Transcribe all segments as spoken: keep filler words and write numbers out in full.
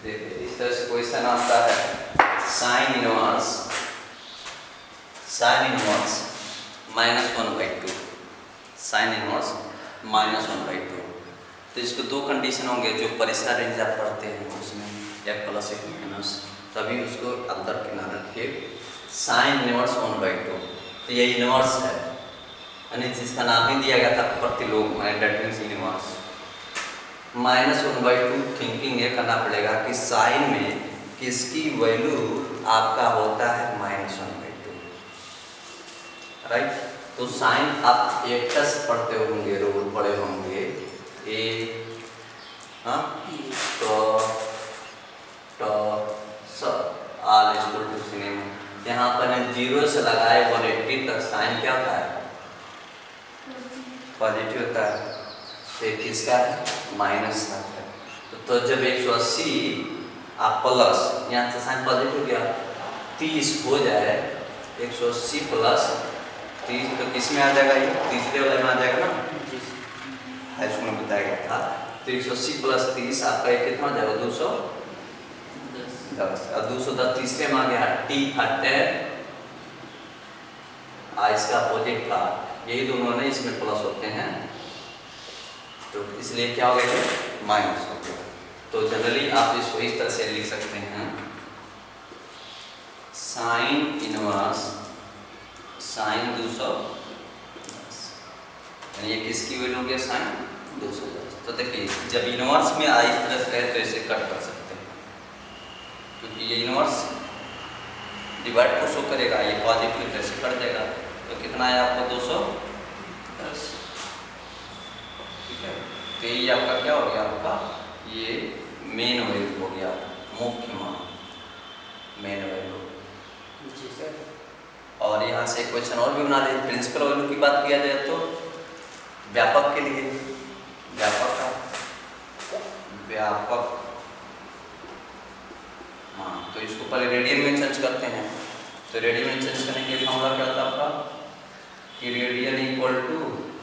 देखिए इस तरह से क्वेश्चन आता है, sine inverse sine inverse minus one by two sine inverse minus one by two. तो इसको दो कंडीशन होंगे जो परीक्षा रेंज आप पढ़ते हैं उसमें, एक प्लस एक माइनस, तभी उसको अंदर किनारे रखिए। Sine inverse one by two, तो ये इनवर्स है, यानी जिसका नाम ही दिया गया था प्रतिलोम, that means inverse. Minus one by two thinking ये करना पड़ेगा कि साइन में किसकी वैल्यू आपका होता है minus one by two, right. तो साइन आप एक टेस्ट पढ़ते होंगे, रूल पढ़े होंगे, ए हाँ तो तो सब आल इक्वल टू सिनेमा। यहाँ पर जीरो से लगाए वन एट्टी तक साइन क्या होता है, पॉजिटिव होता है। तो किसका है, माइनस का है। तो, तो जब एक सौ अस्सी आप प्लस, यहाँ से साइन पॉजिटिव गया, तीस हो जाए, एक सौ अस्सी प्लस तीस, तो किस में आ जाएगा, ये तीसरे वाले में आ जाएगा ना, हाई स्कूल में बताया गया था। तो एक सौ अस्सी प्लस तीस आपका एक कितना हो जाएगा, दो सौ दस। अब दो सौ दस तीसरे में आ गया, टी हटे इसका अपोजिट था, यही दोनों ने इसमें प्लस होते हैं, तो इसलिए क्या हो गया, माइनस हो गया। तो जनरली आप इसको इस तरह से लिख सकते हैं, साइन इनवर्स साइन दो सौ दस, यानी ये किसकी वैल्यू हो गया, साइन दो सौ दस। तो देखिए जब इनवर्स में आई इस तरह से तो इसे कट कर सकते हैं, क्योंकि ये इनवर्स डिवाइड को शो करेगा, ये पॉजिटिव तरह से कट जाएगा। तो कितना है आपको, दो सौ दस, ठीक है। तो ये आपका क्या हो गया, आपका ये मेन वैल्यू हो गया, मुख्य मान, मेन वैल्यू। और यहाँ से क्वेश्चन और भी बना दे, प्रिंसिपल वैल्यू की बात किया जाए तो व्यापक के लिए, व्यापक का व्यापक हाँ, तो इसको पहले रेडियन में चेंज करते हैं। तो रेडियन में चेंज करने के फॉर्मूला क्या होता है आपका, कि radian equal to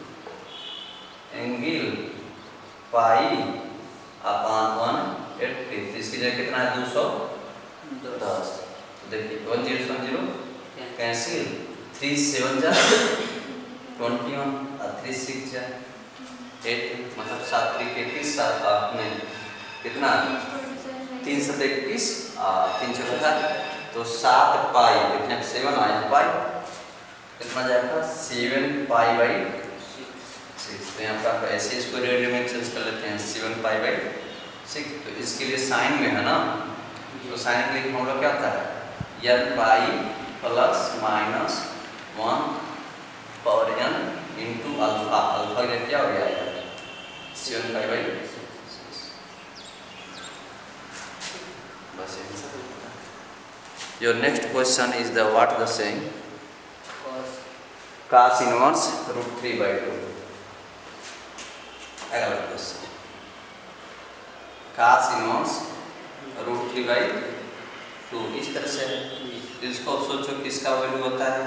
angle pi upon one eighty. तो इसकी जगह कितना है, दो सौ दस। तो देखिए one zero one zero cancel, three seven जा ट्वेंटी वन और थ्री सिक्स जा एट, मतलब सात त्रिक इक्कीस, सात आठ में कितना, तीन सौ इक्कीस तीन सौ का, तो सात पाई देखिए सेवन आया पाई कितना जाएगा, सेवन पाई बाई सिक्स। तो यहाँ पर ऐसे इसको रेडियन में चेंज कर लेते हैं, सेवन पाई बाई सिक्स। तो इसके लिए साइन में है ना, तो साइन के लिए फॉर्मूला क्या होता है, n pi plus minus one power n into alpha. Alpha का क्या हो गया, सेवन पाई बाई बस। Your next question is the what the saying, cos inverse root three by two. अगला question, cos inverse root three by two, इस तरह से इसको सोचो किसका वैल्यू होता है,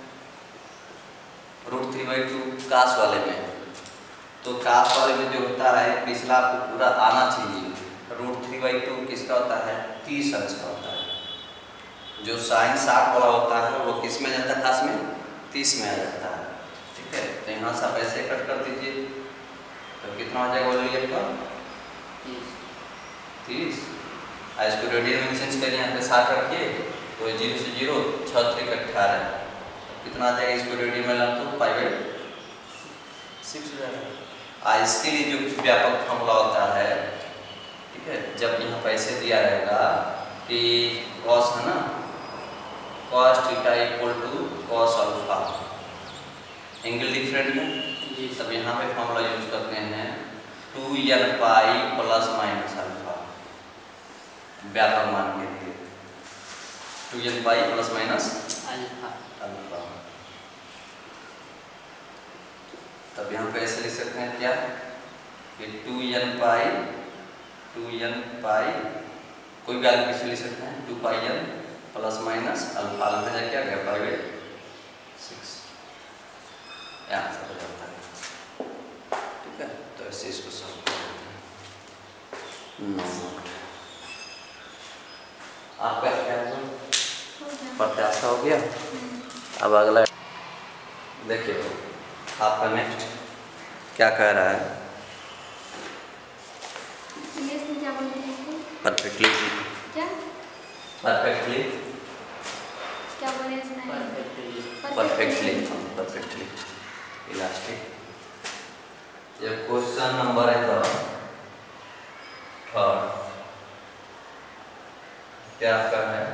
root three by two cos वाले में। तो कास वाले में जो होता है, पिछला आपको पूरा आना चाहिए। रूट थ्री बाई टू किसका होता है, तीस अंश का होता है। जो साइन साठ वाला होता है वो किस में जाता है, खास में तीस में आ जाता है, ठीक है। तो यहाँ से आप ऐसे कट कर दीजिए, तो कितना हो जाएगा वैल्यू आपका, तीस। इसको रेडियन में चेंज करिए, यहाँ पे साठ रखिए, तो जीरो से जीरो, छः त्रिक अट्ठारह, कितना आ जाएगा, इसको रेडियन में ला तो फाइव एट सिक्स हो जाएगा। इसके लिए जो व्यापक फॉर्मूला होता है, ठीक है, जब यहाँ पैसे दिया रहेगा कि कॉस है ना, cos theta equal to cos alpha, angle different है जी, तब यहाँ पे फॉर्मूला यूज करते हैं two n pi plus minus alpha, व्यापक मान के लिए two n pi plus minus alpha alpha. तब यहाँ पे ऐसे लिख सकते हैं क्या, कि two n pi two n pi कोई भी वैल्यू किसी लिख सकते हैं, two pi n plus minus alpha. Alpha क्या गया, फाइव एट सिक्स, यहाँ से हो जाता है, ठीक है। तो ऐसे इसको सॉल्व करते हैं। गया। अब अगला देखिए आपका नेक्स्ट क्या कह रहा है, परफेक्टली क्या परफेक्टली क्या बोले इसमें? Perfectly perfectly elastic. ये क्वेश्चन नंबर है तो थर्ड क्या आपका है,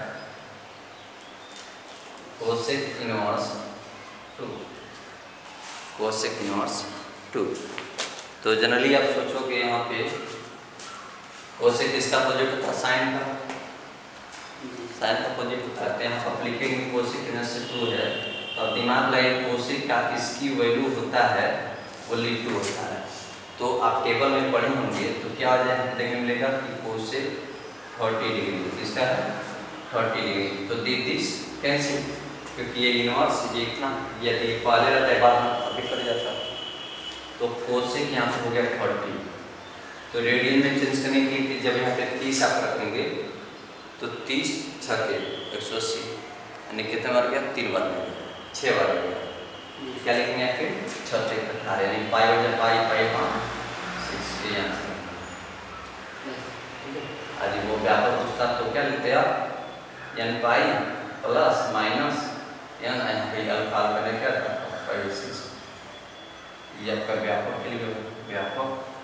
cosec inverse two, cosec inverse two. तो जनरली आप सोचोगे यहाँ पे कोसेक किसका अपोजिट होता है, साइन का, साइन का अपोजिट होता है। यहाँ पर लिखेंगे कोसेक इनवर्स टू है, तो दिमाग लगे कोसेक का किसकी वैल्यू होता है, वो लीड टू होता है। तो आप टेबल में पढ़े होंगे तो क्या हो जाए देखने मिलेगा कि कोसेक थर्टी डिग्री किसका है, थर्टी डिग्री। तो दी दिस कैंसिल, क्योंकि ये इनवर्स ये इतना यदि पहले रहता है बाद में अभी कर जाता है। तो कोसेक यहाँ पे हो गया थर्टी। तो रेडियन में चेंज करने के लिए जब यहाँ पे तीस आप रखेंगे तो तीस छके एक सौ अस्सी, यानी कितने बार गया, तीन बार गया, छः बार गया। क्या लिखेंगे फिर छः छः अठारह, यानी पाई हो जाए पाई पाई पाँच सिक्स, ये आंसर। आज वो व्यापक पूछता तो क्या लिखते हैं आप, n pi plus minus n alpha का क्या था फाइव सिक्स। ये आपका व्यापक के लिए व्यापक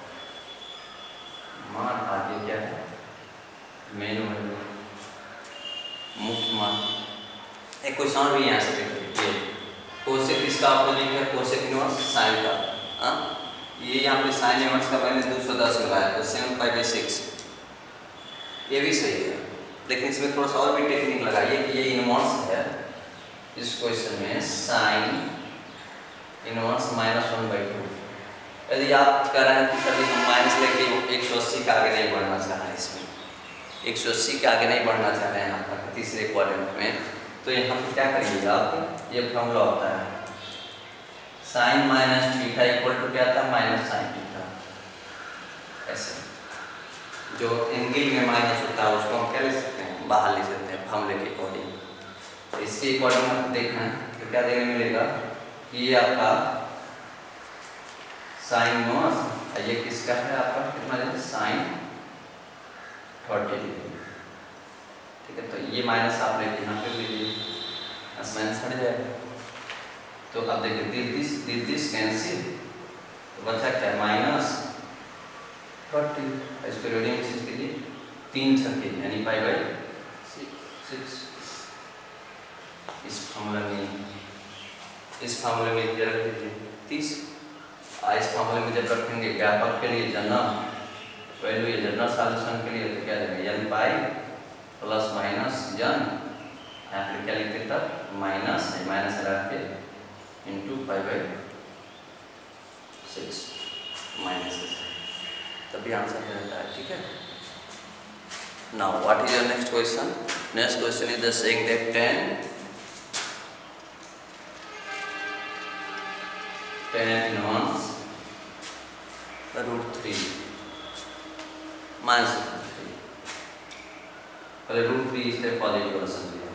मान, आगे क्या है मेन वैल्यू मुख्य मान। एक क्वेश्चन भी यहाँ से देखिए, कोसेक किसका अपोजिट है, कोसेक इनवर्स साइन का। हाँ ये यहाँ पे साइन इनवर्स का मैंने दो सौ दस लगाया तो सेवन फाइव बाई सिक्स, ये भी सही है। लेकिन इसमें थोड़ा सा और भी टेक्निक लगाइए कि ये इनवर्स है, इस क्वेश्चन में sine inverse minus one by two. यदि आप कह रहे हैं कि सर हम माइनस लेके एक सौ अस्सी के आगे नहीं बढ़ना चाह रहे हैं, इसमें एक सौ अस्सी के आगे नहीं बढ़ना चाह रहे हैं आपका तीसरे क्वाड्रेंट में, तो यहाँ पे क्या करिएगा आप, ये फॉर्मूला होता है sine minus theta equal to क्या था, माइनस साइन थीटा। ऐसे जो एंगल में माइनस होता है उसको हम क्या ले सकते हैं, बाहर ले सकते हैं फॉर्मूले के अकॉर्डिंग। तो इसके अकॉर्डिंग आप देखना है तो क्या देखने मिलेगा कि ये आपका साइन इनवर्स, ये किसका है आपका कितना है, साइन थर्टी डिग्री। ठीक है, तो ये माइनस आप लेके यहाँ पे लीजिए, माइनस हट जाएगा। तो अब देखिए this this this this cancel, तो बचा क्या माइनस थर्टी। इसको रेडियन चेंज कीजिए, तीन छक्के यानी पाई बाई सिक्स। इस फॉर्मूला में इस फॉर्मूले में रख दीजिए तीस। इस फॉर्मूले में जब रखेंगे व्यापक के लिए जनरल वैल्यू, ये जनरल सॉल्यूशन के लिए तो क्या देंगे एन पाई प्लस माइनस जन, यहाँ पे क्या लिखते तब माइनस माइनस लगा के into pi by six minus, तभी आंसर रहता है। ठीक है, now what is your next question, next question is the saying that tan tan inverse root three minus three, पहले रूट थ्री इससे पॉजिटिव वाला समझिए।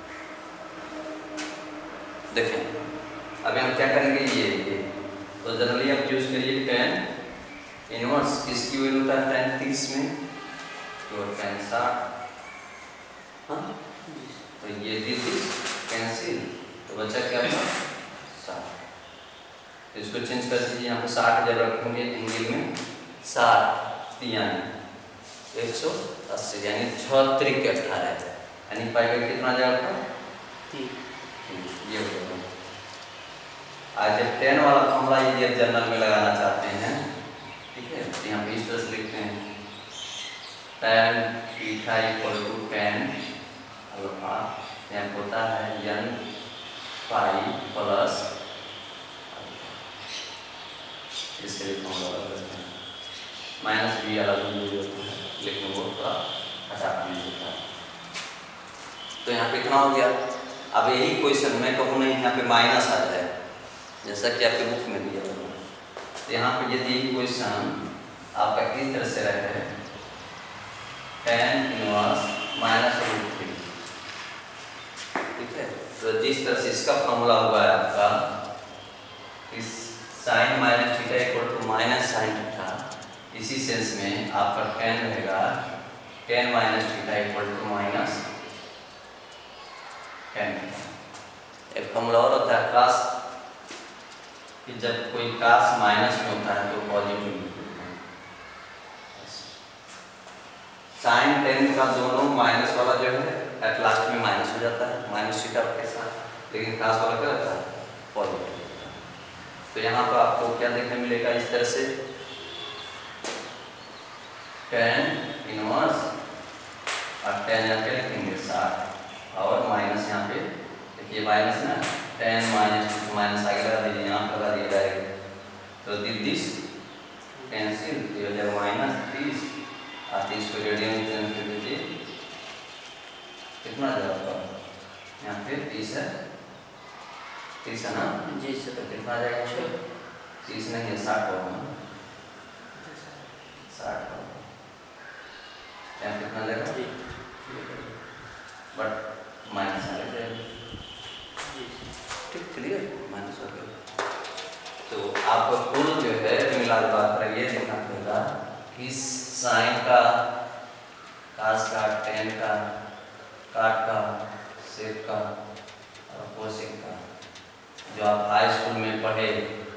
देखें अभी हम क्या करेंगे, ये ये तो जनरली आप यूज करिए टेन इनवर्स, किसकी वैल्यू होता है टेन तीस में, तो टेन साठ। हाँ तो ये दिस कैंसिल, तो बचा क्या होगा साठ। इसको चेंज कर दीजिए, यहाँ पे साठ जब रखेंगे एंगल में साठ यानी एक सौ अस्सी, यानी छः त्रिक अठारह, यानी पाई बाई कितना जाएगा तीन। ये हो गया। आज जब टेन वाला फॉर्मूला ये जनरल में लगाना चाहते हैं, ठीक है, तो यहाँ पे इस तरह से लिखते हैं tan theta equal to tan alpha, यहाँ होता है एन पाई प्लस, इसके लिए फॉर्मूला लगाते हैं माइनस बी अलग यूज होता है, लेकिन वो थोड़ा हटा यूज होता है। तो यहाँ पे कितना हो गया, अब यही क्वेश्चन मैं कहूँ नहीं यहाँ पे माइनस आ जाए जैसा कि आपके बुक में दिया हुआ, तो यहाँ पे यदि क्वेश्चन आपका इस तरह से रहे tan inverse minus root three, ठीक है, तो तो जिस तरह से इसका फॉर्मूला हुआ है आपका इस sine minus theta equal to minus sine theta, इसी सेंस में आपका टेन रहेगा tan minus theta equal to minus tan. एक फॉर्मूला और होता है कास, कि जब कोई कास माइनस में होता है तो पॉजिटिव। साइन टेन का दोनों माइनस वाला जो है एट लास्ट में माइनस हो जाता है माइनस थीटा के साथ, लेकिन कास वाला क्या होता है पॉजिटिव। तो यहाँ पर आपको क्या देखने मिलेगा इस तरह से टेन इनवर्स और टेन यहाँ पे लिखेंगे साठ और माइनस यहाँ पे देखिए माइनस ना टेन माइनस माइनस आगे लगा दीजिए, यहाँ पर लगा दिया डायरेक्ट। तो दिस कैंसिल ये हो जाएगा माइनस तीस और तीस को रेडियन में चेंज कर दीजिए, कितना जाएगा यहाँ पे तीस है तीस है ना जी सर। तो कितना जाएगा तीस नहीं है साठ होगा ना साठ होगा, यहाँ कितना जाएगा बट माइनस आ जाएगा ठीक क्लियर माइनस हो गया। तो आपको कुल जो है मिला के बात कर ये देखना पड़ेगा इस साइन का कास का टेन का काट का सेक का और कोसेक का जो आप हाई स्कूल में पढ़े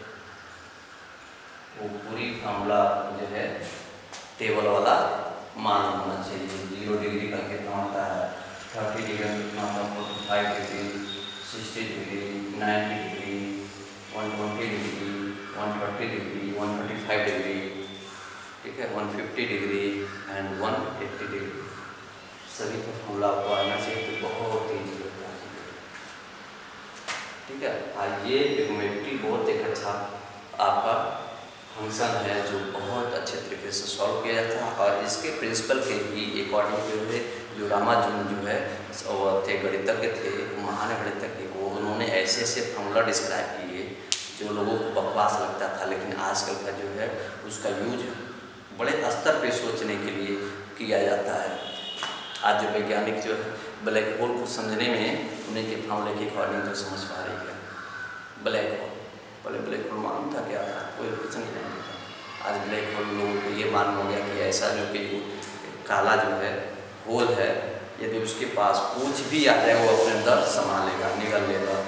वो पूरी फॉर्मूला जो है टेबल वाला मान होना चाहिए। जीरो डिग्री का कितना होता है, थर्टी डिग्री का कितना होता है, forty five degree, sixty degree, ninety degree, one twenty degree, one thirty degree, one thirty five degree, ठीक है, one fifty degree and one eighty degree. सभी का फॉर्मूला आपको आना चाहिए तो बहुत ईजी होता है, ठीक है। हाँ ये ट्रिग्नोमेट्री बहुत एक अच्छा आपका फंक्शन है जो बहुत अच्छे तरीके से सॉल्व किया जाता है और इसके प्रिंसिपल के ही अकॉर्डिंग जो है जो रामानुजन जो है वो थे गणितज्ञ थे, महान गणितज्ञ, वो उन्होंने ऐसे ऐसे फॉर्मूला डिस्क्राइब किए जो लोगों को बकवास लगता था, लेकिन आजकल का जो है उसका यूज बड़े स्तर पे सोचने के लिए किया जाता है। आज जो वैज्ञानिक जो है ब्लैक होल को समझने में उन्हीं के फॉर्मूले के अकॉर्डिंग जो समझ पा रही है। ब्लैक होल पहले ब्लैक होल मालूम था क्या था, कोई कुछ नहीं जानता था। आज ब्लैक होल लोगों को ये मालूम हो गया कि ऐसा जो कि काला जो है होल है, यदि उसके पास कुछ भी आ जाए वो अपने अंदर समा लेगा, निगल लेगा।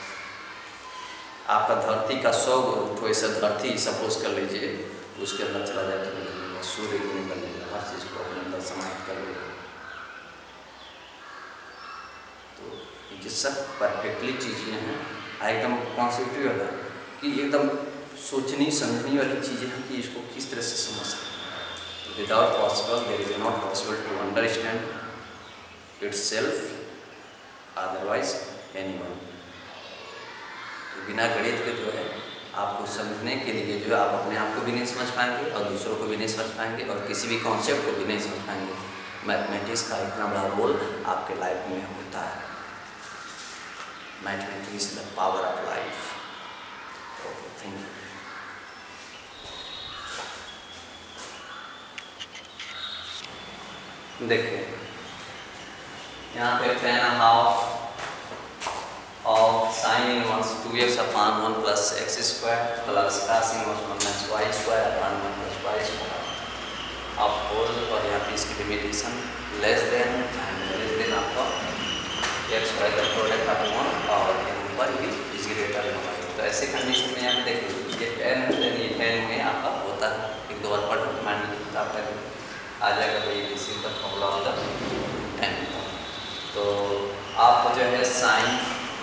आपका धरती का सौ तो ऐसा धरती सपोज कर लीजिए उसके अंदर चला जाए तो निकल सूर्य को निकल लेगा, हर चीज़ को अपने अंदर समाहित कर लेगा। तो ये सब परफेक्टली चीज़ें हैं, एकदम कॉन्सेप्टिव है कि एकदम सोचनी समझनी वाली चीज़ें हैं कि इसको किस तरह से समझ सकते हैं। Without possible there is not possible to understand itself otherwise anyone. तो बिना गणित के जो है आपको समझने के लिए जो है आप अपने आप को भी नहीं समझ पाएंगे और दूसरों को भी नहीं समझ पाएंगे और किसी भी कॉन्सेप्ट को भी नहीं समझ पाएंगे। मैथमेटिक्स का इतना बड़ा रोल आपके लाइफ में होता है। Mathematics is the power of life. Thank you. देखिए यहाँ पे tan half of sine inverse two x upon one plus x square plus cos inverse one minus y square upon one plus y square of whole, और यहाँ पे इसकी limitation less than and less than आपका x y का product of one और यहाँ पर भी इज ग्रेटर देन वाई। तो ऐसे कंडीशन में यहाँ पे देखिए ये टेन है, ये टेन में आपका होता है एक दो बार पढ़ मान लीजिए आपका आ जाएगा तो ये किसी का फॉर्मूला होगा टेन का। तो आपको जो है साइन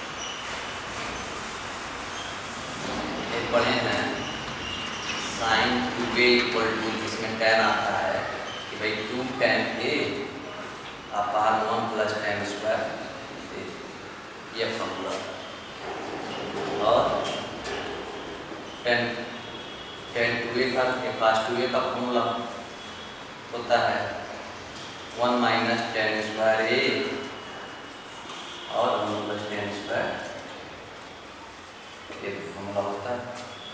पढ़े हैं sine two a equal to जिसमें टेन आता है कि भाई two tan a upon one plus tan square, ये फॉर्मूला। और टेन टेन टू ए का के पास टू ए का फॉर्मूला होता है one minus tan square a और वन प्लस टेन स्क्वायर, ये फॉर्मूला होता है।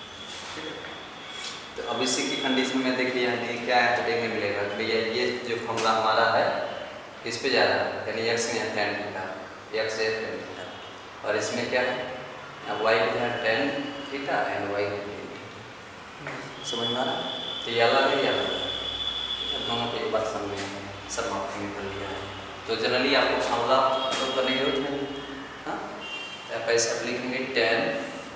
तो अब इसी की कंडीशन में देखिए यहाँ क्या है तो देखने मिलेगा कि भैया ये जो फॉर्मूला हमारा है किस पे जा रहा है, यानी एक्स में टेन थीटा, एक्स है टेन थीटा। और इसमें क्या है, अब वाई को है टेन थीटा एंड वाई को समझ में आ रहा। तो ये अलग है, ये अलग है, दोनों को एक बार समझ में समाप्ति कर लिया है। तो जनरली आपको फार्मूला तो करने की जरूरत नहीं। हाँ, तो आप ऐसा लिखेंगे tan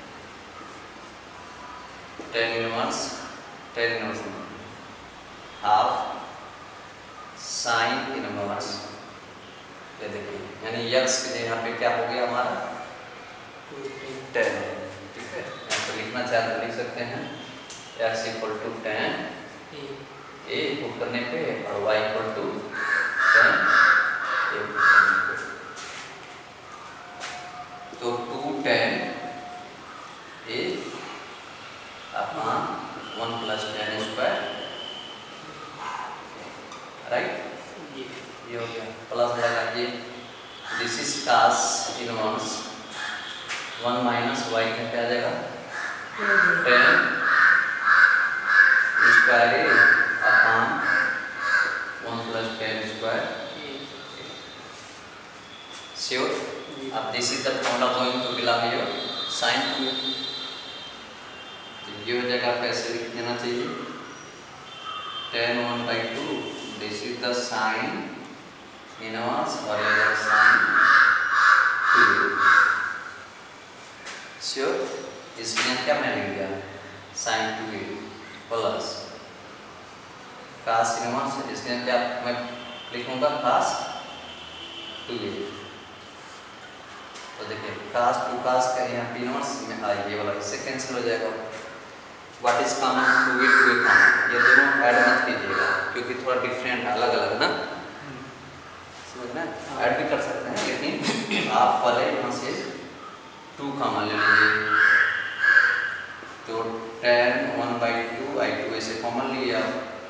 tan inverse tan inverse half sine inverse, ये देखिए, यानी यक्स के यहाँ पे क्या हो गया हमारा टेन। ठीक है, यहाँ पर लिखना चाहे तो लिख सकते हैं x equal to tan a put करने पे और y equal to tan a put करने पे। तो two tan a upon one plus tan square, right, ये हो गया। प्लस लगाइए, this is cos inverse one minus y का क्या आ जाएगा tan square a upon one plus tan square. Sure, अब this is the formula going to belong your sine two. ये हो जाएगा, कैसे लिख देना चाहिए tan one by two, this is the sine inverse और ये है साइन टू। श्योर, इसमें क्या मैं लिख दिया sine two a plus cos inverse, इसमें क्या मैं लिखूंगा कास टू ए। तो देखिए कास टू कास का यहाँ पे इनवर्स में आ, ये वाला इससे कैंसिल हो जाएगा। What is common two a two a common, ये दोनों ऐड मत कीजिएगा क्योंकि थोड़ा डिफरेंट अलग अलग है ना, समझना है। ऐड भी कर सकते हैं लेकिन आप पहले यहाँ से टू कॉमन ले लीजिए। तो tan one by two I two ऐसे कॉमन लिया,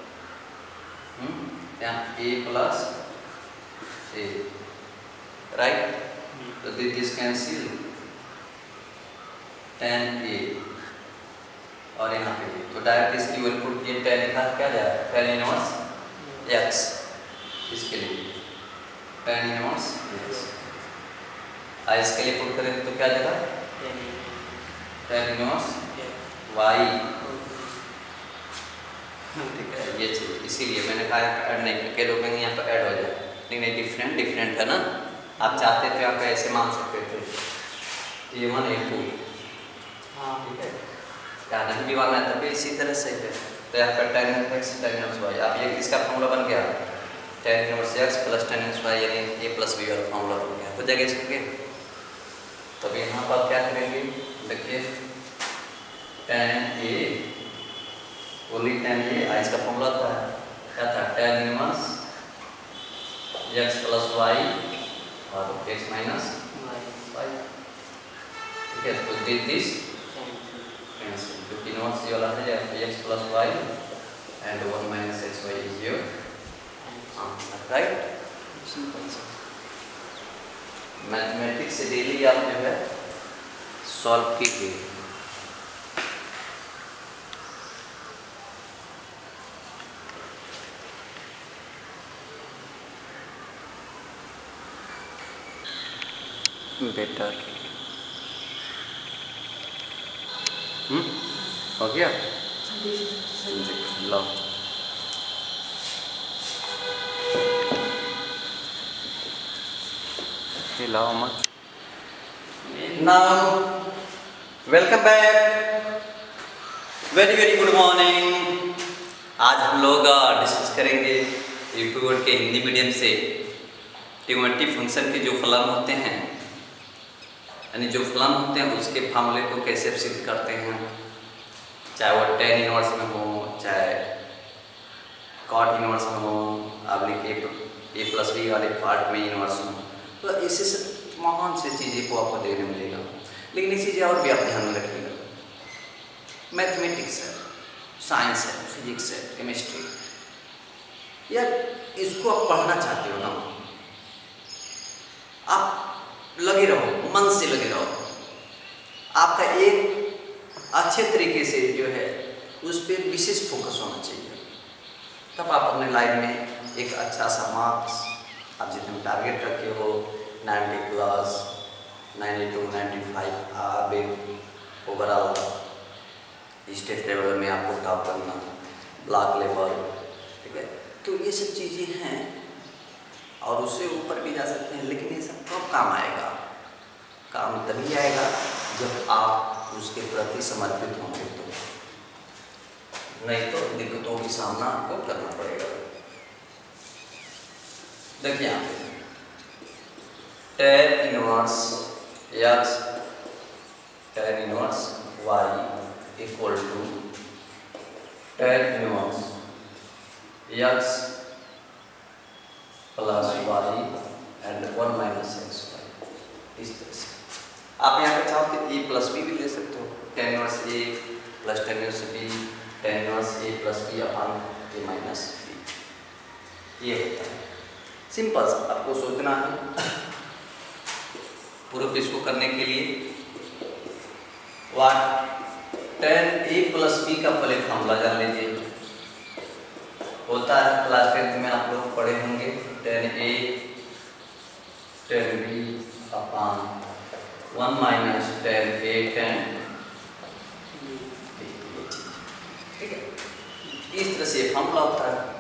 यहाँ ए प्लस ए, राइट। तो दिस कैंसिल टेन ए और यहाँ पे भी, तो डायरेक्ट इसकी वैल्यू पुट किए टेन लिखा क्या जाए टेन इनवर्स एक्स, इसके लिए टेन इनवर्स एक्स। आई इसके लिए पुट करें तो क्या जाएगा टेन इनवर्स वाई। ठीक है, ये चीज इसीलिए मैंने कहा ऐड नहीं, के लोग यहाँ पर ऐड हो जाए, लेकिन ये डिफरेंट डिफरेंट है ना। आप चाहते थे आप ऐसे मान सकते थे ए वन ए टू, हाँ ठीक है, क्या नहीं भी मानना है तब भी इसी तरह से है। तो यहाँ पर tan x tan inverse y, अब ये किसका फॉर्मूला बन गया tan inverse x plus tan inverse y, यानी ए प्लस बी वाला फॉर्मूला बन गया। हो जाएगा इसके, तब यहाँ पर क्या करेंगे, देखिए tan a only tan a, आज का फॉर्मूला था क्या था tan inverse x plus y और एक्स माइनस वाई। ठीक है, तो दिस जो कि इनवर्स ये वाला है x plus y and one minus x y is your answer, right. Simple सा मैथमेटिक्स से डेली आप जो है सॉल्व कीजिए। बेटर हम्म हो गया, लो लाओ मत। Now welcome back, very very good morning. आज हम लोग डिस्कस करेंगे यूट्यूब के हिंदी मीडियम से ट्रिग्नोमेट्री फंक्शन के जो फलन होते हैं, यानी जो फलन होते हैं उसके फार्मूले को कैसे सिद्ध करते हैं, चाहे वो टेन इनवर्स में हो चाहे कॉट इनवर्स में हो, आप लिखिए ए प्लस बी वाले पार्ट में इनवर्स हो। तो ऐसे सब महान से चीज़ें को आपको देखने मिलेगा। लेकिन ये चीज़ें और भी आप ध्यान में रखिएगा, मैथमेटिक्स है, साइंस है, फिजिक्स है, केमिस्ट्री, या इसको आप पढ़ना चाहते हो ना, आप लगे रहो, मन से लगे रहो, आपका एक अच्छे तरीके से जो है उस पर विशेष फोकस होना चाहिए, तब आप अपने लाइफ में एक अच्छा सा मार्क्स, आप जितने टारगेट रखे हो ninety plus ninety two ninety five अभी ओवरऑल स्टेट लेवल में आपको टॉप करना, ब्लॉक लेवल, ठीक है। तो ये सब चीज़ें हैं और उससे ऊपर भी जा सकते हैं, लेकिन ये सब कब काम आएगा? काम तभी आएगा जब आप उसके प्रति समर्पित होंगे, तो नहीं तो दिक्कतों की सामना आपको करना पड़ेगा। देखिए यहाँ पे tan inverse x tan inverse y equal to tan inverse x plus y and one minus x y. इस तरह से आप यहाँ पे चाहो तो ए प्लस बी भी ले सकते हो, tan inverse a plus tan inverse b, tan inverse a plus b upon a minus b, ये होता है। सिंपल सा आपको सोचना है। पूर्व इसको करने के लिए what tan a plus b का पहले फॉर्मूला जान लीजिए। होता है क्लास टेंथ में आप लोग पढ़े होंगे, tan a tan b upon one minus tan a tan, ठीक है। इस तरह से फॉर्मूला होता है,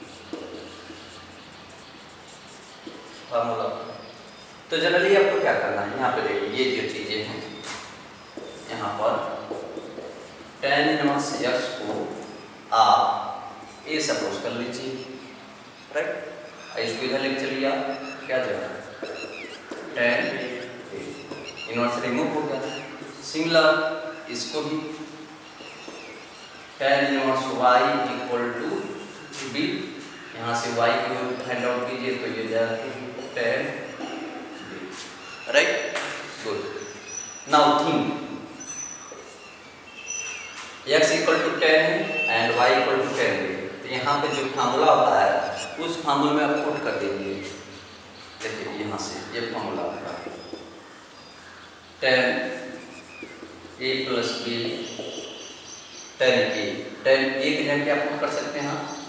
फॉर्मूला। तो जनरली आपको क्या करना है, यहाँ पे देखिए ये जो चीजें हैं, यहाँ पर tan इनवर्स x को आप ए सपोज कर लीजिए, राइट। इसको इधर लेके चलिए, आप क्या जाएगा tan इनवर्स रिमूव हो गया। सिमिलर इसको भी tan inverse y equal to b, यहाँ से y को फाइंड आउट कीजिए तो ये जाएगा tan b, right. Good. Now think x equal to tan and y equal to tan b, तो यहाँ पे जो फार्मूला होता है उस फार्मूले में आप पुट कर देंगे। देखिए यहाँ से ये फार्मूला होता है tan a plus b tan a, tan a की जगह क्या पुट कर सकते हैं आप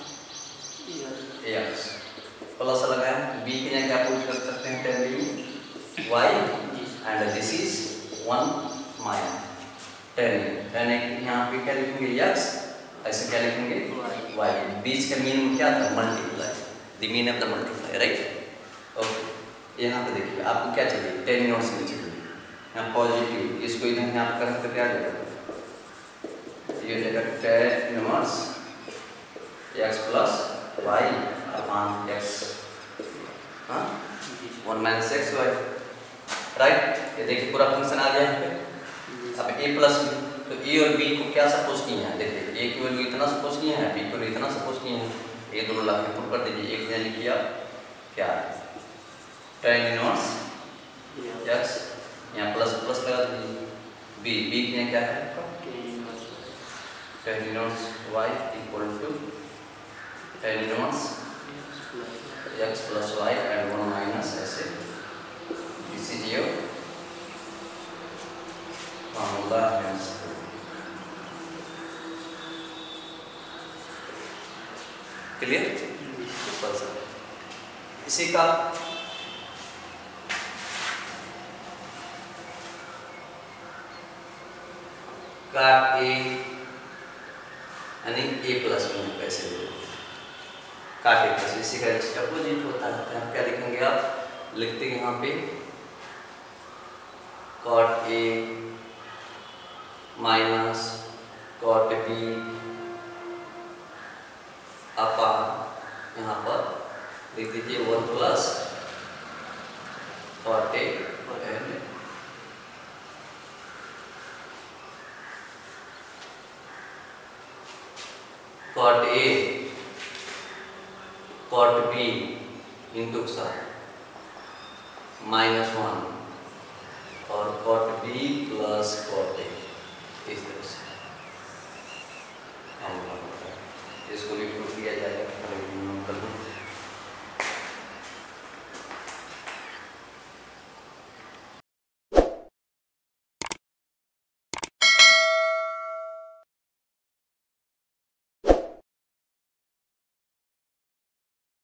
x प्लस लगाया, b की जगह क्या पुट कर सकते हैं tan b y and this is one minus tan a, tan a यहाँ पे क्या लिखेंगे x, ऐसे क्या लिखेंगे y। बीच का मीन क्या था multiply, the mean of the multiply, right. Okay यहाँ पे देखिए आपको क्या चाहिए tan इनवर्स में चाहिए, यहाँ पॉजिटिव, इसको इधर यहाँ पर करें तो क्या लेगा, ये लेगा tan inverse x plus y upon x, हाँ one minus x y, right. ये देखिए पूरा फंक्शन आ गया यहाँ पे। अब a प्लस बी, तो a और b को क्या सपोज किए हैं, देखिए a की वैल्यू इतना सपोज किए हैं, b की वैल्यू इतना सपोज किए हैं, ये दोनों लाके पुट कर दीजिए। एक ने लिखिए आप क्या tan इनवर्स x, यहाँ प्लस प्लस लगा दीजिए, b b की क्या है tan inverse y equal to tan inverse x plus y and one minus ऐसे, दिस इज योर फार्मूला है। क्लियर? इसी का काट ए यानी ए प्लस में कैसे काट ए प्लस, इसी का अपोजिट होता है। तो आप क्या लिखेंगे, आप लिखते हैं यहाँ पे cot a minus cot b upon, यहाँ पर लिख दीजिए one plus cot a and cot a cot b into सा माइनस वन और cot b plus cot a, इस तरह से इसको भी प्रूफ किया जाएगा।